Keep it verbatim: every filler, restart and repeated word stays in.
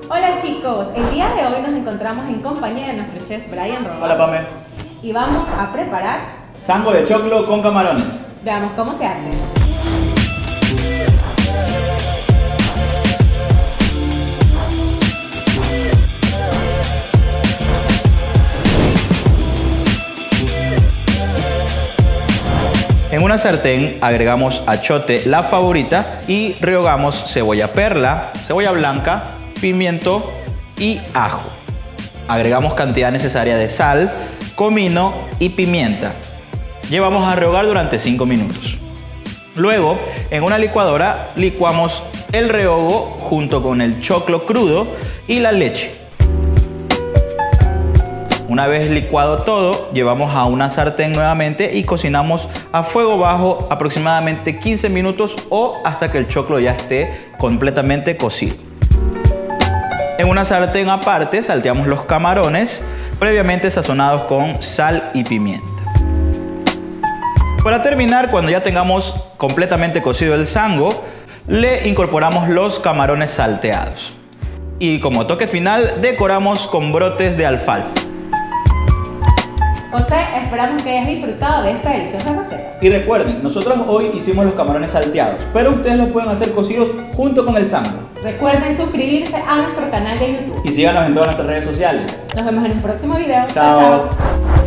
Hola chicos, el día de hoy nos encontramos en compañía de nuestro chef Brian Roa. Hola Pame. Y vamos a preparar Sango de choclo con camarones. Veamos cómo se hace. En una sartén agregamos achote, la favorita, y rehogamos cebolla perla, cebolla blanca, pimiento y ajo. Agregamos cantidad necesaria de sal, comino y pimienta. Llevamos a rehogar durante cinco minutos. Luego, en una licuadora, licuamos el rehogo junto con el choclo crudo y la leche. Una vez licuado todo, llevamos a una sartén nuevamente y cocinamos a fuego bajo aproximadamente quince minutos o hasta que el choclo ya esté completamente cocido. En una sartén aparte salteamos los camarones previamente sazonados con sal y pimienta. Para terminar, cuando ya tengamos completamente cocido el sango, le incorporamos los camarones salteados. Y como toque final, decoramos con brotes de alfalfa. José, esperamos que hayas disfrutado de esta deliciosa receta. Y recuerden, nosotros hoy hicimos los camarones salteados, pero ustedes los pueden hacer cocidos junto con el sango. Recuerden suscribirse a nuestro canal de YouTube. Y síganos en todas nuestras redes sociales. Nos vemos en un próximo video. Chao. Chao, chao.